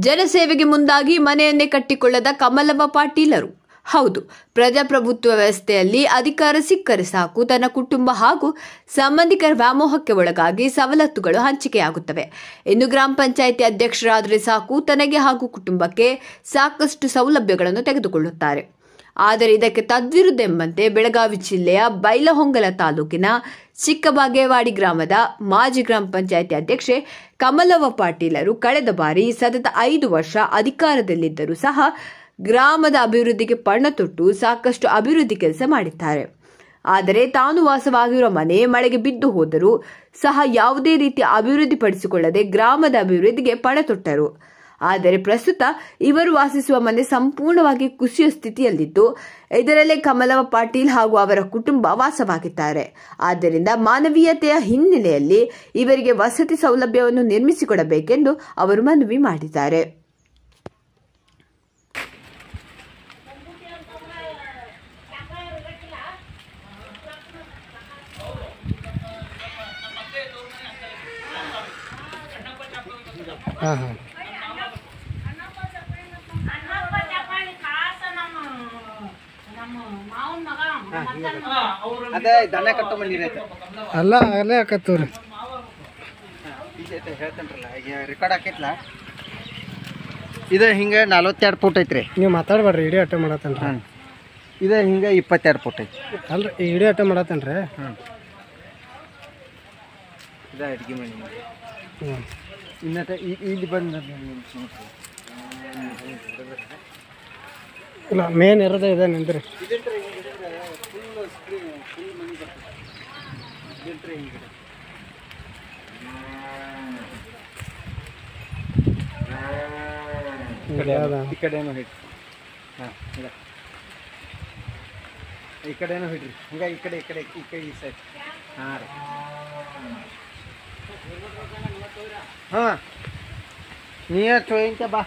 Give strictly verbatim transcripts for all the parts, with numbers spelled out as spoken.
ಜನಸೇವೆಗೆ ಮುಂದಾಗಿ ಮನೆಯನ್ನೇ ಕಟ್ಟಿಕೊಳ್ಳದ ಕಮಲವ್ವ ಪಾಟೀಲರು. ಹೌದು, ಪ್ರಜಾಪ್ರಭುತ್ವ ವ್ಯವಸ್ಥೆಯಲ್ಲಿ ಅಧಿಕಾರ ಸಿಕ್ಕರೆ ಸಾಕು ತನ್ನ ಕುಟುಂಬ ಹಾಗೂ ಸಂಬಂಧಿಕರ ವ್ಯಾಮೋಹಕ್ಕೆ ಒಳಗಾಗಿ ಸವಲತ್ತುಗಳು ಹಂಚಿಕೆಯಾಗುತ್ತವೆ. ಇನ್ನು ಗ್ರಾಮ ಪಂಚಾಯಿತಿ ಅಧ್ಯಕ್ಷರಾದರೆ ಸಾಕು ತನಗೆ ಹಾಗೂ ಕುಟುಂಬಕ್ಕೆ ಸಾಕಷ್ಟು ಸೌಲಭ್ಯಗಳನ್ನು ತೆಗೆದುಕೊಳ್ಳುತ್ತಾರೆ. ಆದರೆ ಇದಕ್ಕೆ ತದ್ವಿರುದ್ಧ ಎಂಬಂತೆ ಬೆಳಗಾವಿ ಜಿಲ್ಲೆಯ ಬೈಲಹೊಂಗಲ ತಾಲೂಕಿನ ಚಿಕ್ಕಬಾಗೇವಾಡಿ ಗ್ರಾಮದ ಮಾಜಿ ಗ್ರಾಮ ಪಂಚಾಯಿತಿ ಅಧ್ಯಕ್ಷೆ ಕಮಲವ್ವ ಪಾಟೀಲರು ಕಳೆದ ಬಾರಿ ಸತತ ಐದು ವರ್ಷ ಅಧಿಕಾರದಲ್ಲಿದ್ದರೂ ಸಹ ಗ್ರಾಮದ ಅಭಿವೃದ್ಧಿಗೆ ಪಣ ತೊಟ್ಟು ಸಾಕಷ್ಟು ಅಭಿವೃದ್ಧಿ ಕೆಲಸ ಮಾಡಿದ್ದಾರೆ. ಆದರೆ ತಾನು ವಾಸವಾಗಿರುವ ಮನೆ ಮಳೆಗೆ ಬಿದ್ದು ಹೋದರೂ ಸಹ ಯಾವುದೇ ರೀತಿ ಅಭಿವೃದ್ಧಿಪಡಿಸಿಕೊಳ್ಳದೆ ಗ್ರಾಮದ ಅಭಿವೃದ್ಧಿಗೆ ಪಣ ತೊಟ್ಟರು. ಆದರೆ ಪ್ರಸ್ತುತ ಇವರು ವಾಸಿಸುವ ಮನೆ ಸಂಪೂರ್ಣವಾಗಿ ಕುಸಿಯುವ ಸ್ಥಿತಿಯಲ್ಲಿದ್ದು ಇದರಲ್ಲೇ ಕಮಲವ್ವ ಪಾಟೀಲ್ ಹಾಗೂ ಅವರ ಕುಟುಂಬ ವಾಸವಾಗಿದ್ದಾರೆ. ಆದ್ದರಿಂದ ಮಾನವೀಯತೆಯ ಹಿನ್ನೆಲೆಯಲ್ಲಿ ಇವರಿಗೆ ವಸತಿ ಸೌಲಭ್ಯವನ್ನು ನಿರ್ಮಿಸಿಕೊಡಬೇಕೆಂದು ಅವರು ಮನವಿ ಮಾಡಿದ್ದಾರೆ. ಹಾಂ ಹಾಂ ಅದೇ ದನ ಕಟ್ಟೋ ಮಂದಿರ ಅಲ್ಲ ಅಲ್ಲೇ ಹಾಕತ್ತವ್ರಿ ಹೇಳ್ತೇನ್ರಲ್ಲ ಈಗ ರೆಕಾರ್ಡ್ ಹಾಕೈತ್ಲ ಇದು ಹಿಂಗೆ ನಲ್ವತ್ತೆರಡು ಫುಟ್ ಐತ್ರಿ. ನೀವು ಮಾತಾಡ್ಬೇಡ್ರಿ, ಇಡೀ ಅಟೆ ಮಾಡತ್ತೇನ್ರಿ. ಹಾಂ ಇದು ಹಿಂಗೆ ಇಪ್ಪತ್ತೆರಡು ಫುಟ್ ಐತಿ. ಅಲ್ರಿ ಇಡೀ ಅಟೆ ಮಾಡತ್ತೇನ್ರಿ. ಹ್ಞೂ ಇದು ಅಡುಗೆ ಮನೆ. ಹ್ಞೂ ಇನ್ನಟ ಇಲ್ಲಿ ಬಂದ ಇಲ್ಲ ಮೇನ್ ಇರೋದೇ ಇದೆ ನಿಂದ್ರಿ. ಈ ಕಡೆನೂ ಹಿಡ್ರಿ. ಹಾಂ ಈ ಕಡೆನೂ ಹಿಡ್ರಿ. ಹಂಗೆ ಈ ಕಡೆ ಈ ಕಡೆ ಈ ಕಡೆ ಈ ಸೈಡ್. ಹಾಂ ರೀ. ಹಾಂ ನೀರು ಚೋಯಿಂತ ಬಾ.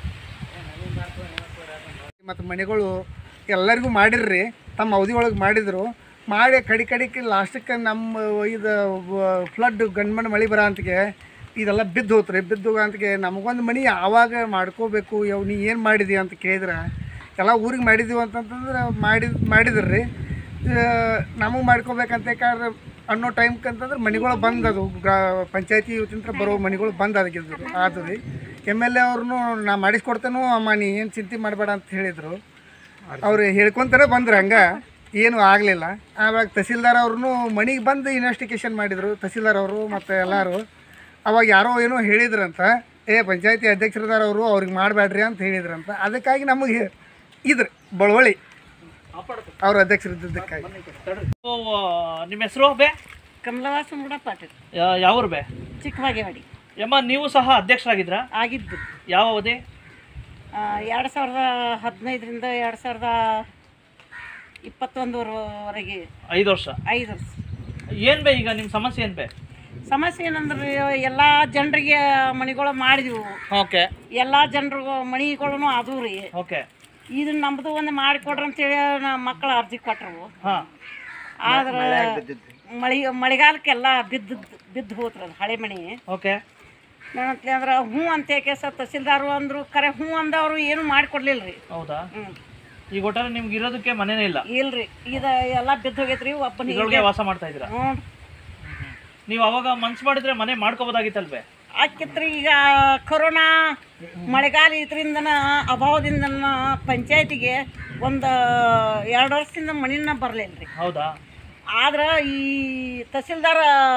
ಮತ್ತು ಮನೆಗಳು ಎಲ್ಲರಿಗೂ ಮಾಡಿರ್ರಿ, ತಮ್ಮ ಅವಧಿ ಒಳಗೆ ಮಾಡಿದ್ರು. ಮಾಡಿ ಕಡಿ ಕಡಿಕೆ ಲಾಸ್ಟಕ್ಕೆ ನಮ್ಮ ಇದು ಫ್ಲಡ್ ಗಂಡ್ಮಣ್ಣು ಮಳೆ ಬರೋ ಅಂತಿಗೆ ಇದೆಲ್ಲ ಬಿದ್ದು ಹೋತ್ರಿ. ಬಿದ್ದು ಹೋಗಂತಿಗೆ ನಮಗೊಂದು ಮನೆ ಯಾವಾಗ ಮಾಡ್ಕೋಬೇಕು, ಯಾವ ನೀ ಏನು ಮಾಡಿದಿ ಅಂತ ಕೇಳಿದ್ರೆ ಎಲ್ಲ ಊರಿಗೆ ಮಾಡಿದ್ದೀವಿ ಅಂತಂತಂದ್ರೆ ಮಾಡಿ ಮಾಡಿದ್ರಿ ನಮಗೆ ಮಾಡ್ಕೋಬೇಕಂತ ಯಾಕಂದ್ರೆ ಅನ್ನೋ ಟೈಮ್ಗೆ ಅಂತಂದ್ರೆ ಮನೆಗಳು ಬಂದು ಅದು ಗ್ರಾ ಪಂಚಾಯತಿ ಇವತ್ತಿನ ಬರೋ ಮನೆಗಳು ಬಂದು ಅದಕ್ಕಿದ್ರು ಆದ್ರಿ. ಎಮ್ ಎಲ್ ಎ ಅವ್ರೂ ನಾ ಮಾಡಿಸ್ಕೊಡ್ತೇನೋ ಅಮ್ಮ ನೀ ಏನು ಚಿಂತೆ ಮಾಡಬೇಡ ಅಂತ ಹೇಳಿದರು. ಅವ್ರು ಹೇಳ್ಕೊತಾರೆ ಬಂದ್ರು, ಹಂಗೆ ಏನೂ ಆಗಲಿಲ್ಲ. ಆವಾಗ ತಹಸೀಲ್ದಾರ್ ಅವ್ರೂ ಮನೆಗೆ ಬಂದು ಇನ್ವೆಸ್ಟಿಗೇಷನ್ ಮಾಡಿದರು ತಹಸೀಲ್ದಾರ್ ಅವರು ಮತ್ತು ಎಲ್ಲರೂ. ಅವಾಗ ಯಾರೋ ಏನೋ ಹೇಳಿದ್ರಂತ, ಏ ಪಂಚಾಯತಿ ಅಧ್ಯಕ್ಷರದಾರ ಅವರು ಅವ್ರಿಗೆ ಮಾಡಬೇಡ್ರಿ ಅಂತ ಹೇಳಿದ್ರಂತ. ಅದಕ್ಕಾಗಿ ನಮಗೆ ಇದ್ರಿ ಬಳವಳಿ ಅವ್ರ ಅಧ್ಯಕ್ಷರಿದ್ದಕ್ಕಾಗಿ. ನಿಮ್ಮ ಹೆಸರು ಬೇ? ಕಮಲವ್ವ ಸುಮಡ ಪಾಟೀಲ್. ಯಾವ್ರು ಬೇ? ಚಿಕ್ಕಬಾಗೇವಾಡಿ. ಯಮ್ಮ ನೀವು ಸಹ ಅಧ್ಯಕ್ಷರಾಗಿದ್ರಾ? ಆಗಿದ್ದು. ಯಾವ ಅವಧಿ? ಎರಡು ಸಾವಿರದ ಹದಿನೈದರಿಂದ ಎರಡು ಸಾವಿರದ ಇಪ್ಪತ್ತೊಂದರವರೆಗೆ ಐದು ವರ್ಷ. ಐದು ವರ್ಷ. ಏನು ಬೇ ಈಗ ನಿಮ್ಮ ಸಮಸ್ಯೆ ಏನು ಬೇ? ಸಮಸ್ಯೆ ಏನಂದ್ರೆ ಎಲ್ಲ ಜನರಿಗೆ ಮನೆಗಳು ಮಾಡಿದೆವು. ಓಕೆ. ಎಲ್ಲ ಜನರು ಮನೆಗಳು ಅದು ರೀ. ಓಕೆ. ಇದನ್ನ ನಮ್ಮದು ಒಂದು ಮಾಡಿಕೊಡ್ರಿ ಅಂತೇಳಿ ನಮ್ಮ ಮಕ್ಕಳು ಅರ್ಜಿ ಕೊಟ್ಟರು. ಹಾಂ. ಆದ್ರೆ ಮಳೆ ಮಳೆಗಾಲಕ್ಕೆಲ್ಲ ಬಿದ್ದು ಬಿದ್ದು ಹೋತ್ರಿ ಅದು ಹಳೆ ಮನೆ. ಓಕೆ. ಏನಂತಂದ್ರೆ ಹ್ಞೂ ಅಂತ ಕೇಸ ತಹಸೀಲ್ದಾರು ಅಂದರು, ಕರೆ ಹ್ಞೂ ಅಂದವರು ಏನು ಮಾಡಿಕೊಡ್ಲಿಲ್ಲ ರೀ. ಹೌದಾ? ಹ್ಞೂ. ಈಗ ಒಟ್ಟಾರೆ ನಿಮ್ಗೆ ಇರೋದಕ್ಕೆ ಮನೆನೇ ಇಲ್ಲ? ಇಲ್ರಿ, ಇದು ಎಲ್ಲ ಬಿದ್ದು ಹೋಗೈತ್ರಿ. ಒಬ್ಬನಿಗೆ ವಾಸ ಮಾಡ್ತಾ ಇದ್ದೀರಾ? ಹ್ಞೂ. ನೀವು ಅವಾಗ ಮನ್ಸು ಮಾಡಿದ್ರೆ ಮನೆ ಮಾಡ್ಕೋಬೋದಾಗಿತ್ತಲ್ವೇ? ಆಕಿತ್ರಿ. ಈಗ ಕೊರೋನಾ ಮಳೆಗಾಲ ಇದರಿಂದನ ಅಭಾವದಿಂದನ ಪಂಚಾಯತಿಗೆ ಒಂದು ಎರಡು ವರ್ಷದಿಂದ ಮನಿನ ಬರಲಿಲ್ಲ ರೀ. ಹೌದಾ? ಆದ್ರೆ ಈ ತಹಸೀಲ್ದಾರ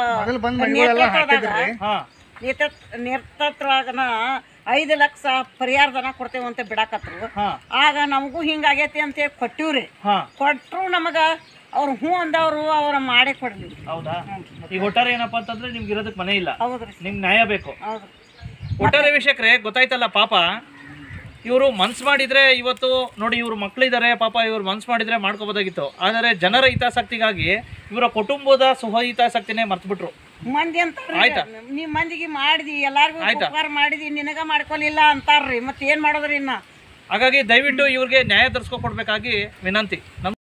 ನೇತೃತ್ವದಾಗನ ಐದು ಲಕ್ಷ ಪರಿಹಾರಧನ ಕೊಡ್ತೇವೆ ಅಂತ ಬಿಡಾಕತ್ರು. ಆಗ ನಮಗೂ ಹಿಂಗಾಗೈತಿ ಅಂತೇಳಿ ಕೊಟ್ಟಿವ್ರಿ. ಕೊಟ್ಟರು ನಮಗೆ ಅವ್ರು ಹ್ಞೂ ಅಂದವರು ಅವ್ರ ಮಾಡೇ ಕೊಡ್ಲಿಲ್ಲ. ಹೌದಾ? ಈಗ ಒಟ್ಟಾರೆ ಏನಪ್ಪಾ ಅಂತಂದ್ರೆ ನಿಮ್ಗೆ ಇರೋದಕ್ಕೆ ಮನೆ ಇಲ್ಲ. ಹೌದ್ರಿ. ನಿಮ್ಗೆ ನ್ಯಾಯ ಬೇಕು. ಹೌದ್ರಿ. ಒಟ್ಟಾರೆ ವೀಕ್ಷಕರೇ ಗೊತ್ತಾಯ್ತಲ್ಲ, ಪಾಪ ಇವರು ಮನ್ಸು ಮಾಡಿದ್ರೆ ಇವತ್ತು ನೋಡಿ ಇವ್ರ ಮಕ್ಕಳಿದ್ದಾರೆ, ಪಾಪ ಇವ್ರು ಮನ್ಸು ಮಾಡಿದ್ರೆ ಮಾಡ್ಕೋಬೋದಾಗಿತ್ತು. ಆದರೆ ಜನರ ಹಿತಾಸಕ್ತಿಗಾಗಿ ಇವರ ಕುಟುಂಬದ ಸುಹಿತಾಸಕ್ತಿನೇ ಮರ್ತ್ಬಿಟ್ರು. ಮಂದಿ ಅಂತ ನೀ ಮಂದಿಗೆ ಮಾಡಿದಿ, ಎಲ್ಲಾರ್ಗು ಉಪಕಾರ ಮಾಡಿದಿ, ನಿನಗ ಮಾಡ್ಕೊಲಿಲ್ಲ ಅಂತಾರ್ರಿ. ಮತ್ತೆ ಏನ್ ಮಾಡೋದ್ರಿ ಇನ್ನ? ಹಾಗಾಗಿ ದಯವಿಟ್ಟು ಇವ್ರಿಗೆ ನ್ಯಾಯ ತರಿಸ್ಕೊಡ್ಬೇಕಾಗಿ ವಿನಂತಿ. ನಮಸ್ಕಾರ.